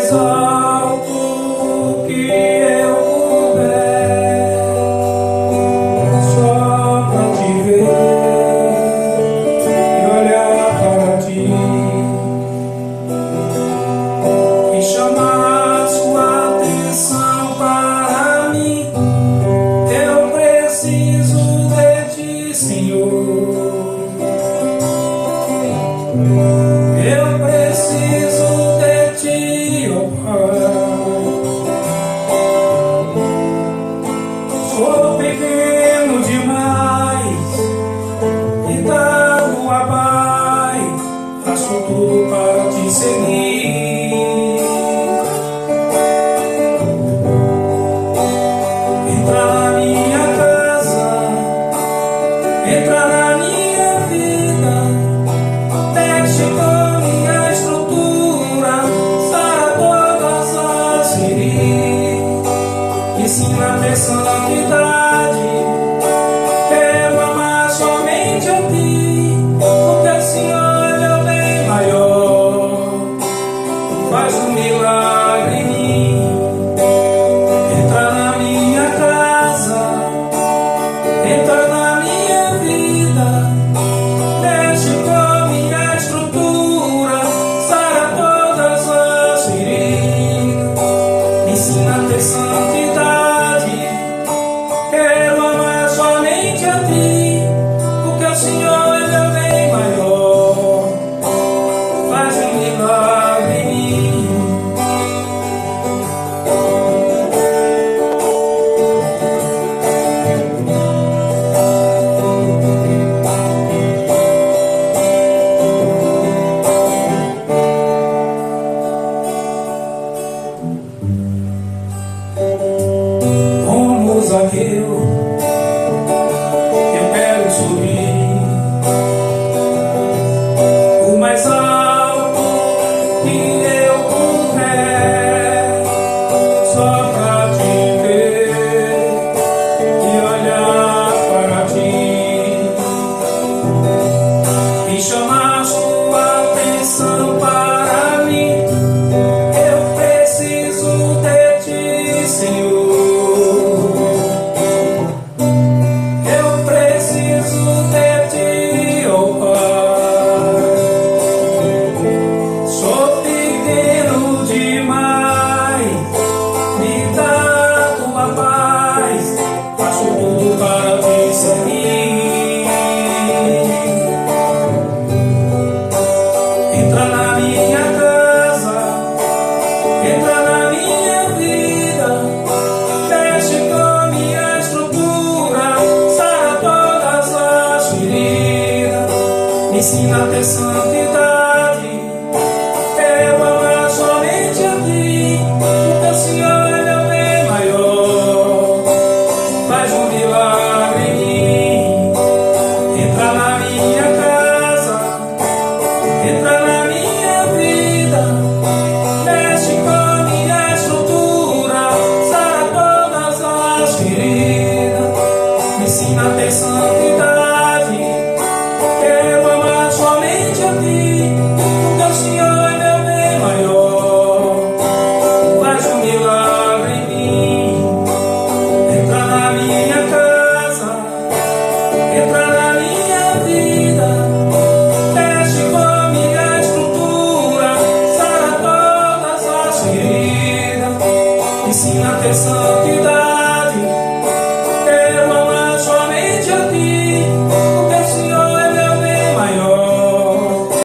mais alto que eu puder, só pra te ver e olhar para ti e chamar sua atenção para mim. Eu preciso de ti, Senhor. Eu preciso de ti, oh Pai. Sou pequeno demais e da tua paz faço tudo para te seguir. Entra na minha casa, entra na minha vida, mexe com minha estrutura, sara todas as feridas, ensina a ter santidade. Quero amar somente a ti, porque o Senhor é meu bem maior. Faz um milagre em mim. Entra na minha casa, entra na minha vida, mexe com minha estrutura, sara todas as feridas, me ensina a ter santidade. Quero amar somente a ti, porque o Senhor é meu bem maior. Faz um milagre em mim. Como Zaqueu, eu quero subir o mais alto que eu puder, só pra te ver e olhar para ti e chamar sua atenção para mim. Eu preciso de ti, Senhor. Eu preciso de ti, oh Pai. Sou pequeno demais, me dá tua paz, faço tudo para te seguir. Entra na minha casa, entra na minha vida, mexe com minha estrutura, sara todas as feridas, me ensina a ter santidade. Quero amar somente a ti, porque o Senhor é meu bem maior. Faz um milagre em mim. Entra na minha casa, entra na minha vida, mexe com minha estrutura, sara todas as feridas, me ensina a ter santidade.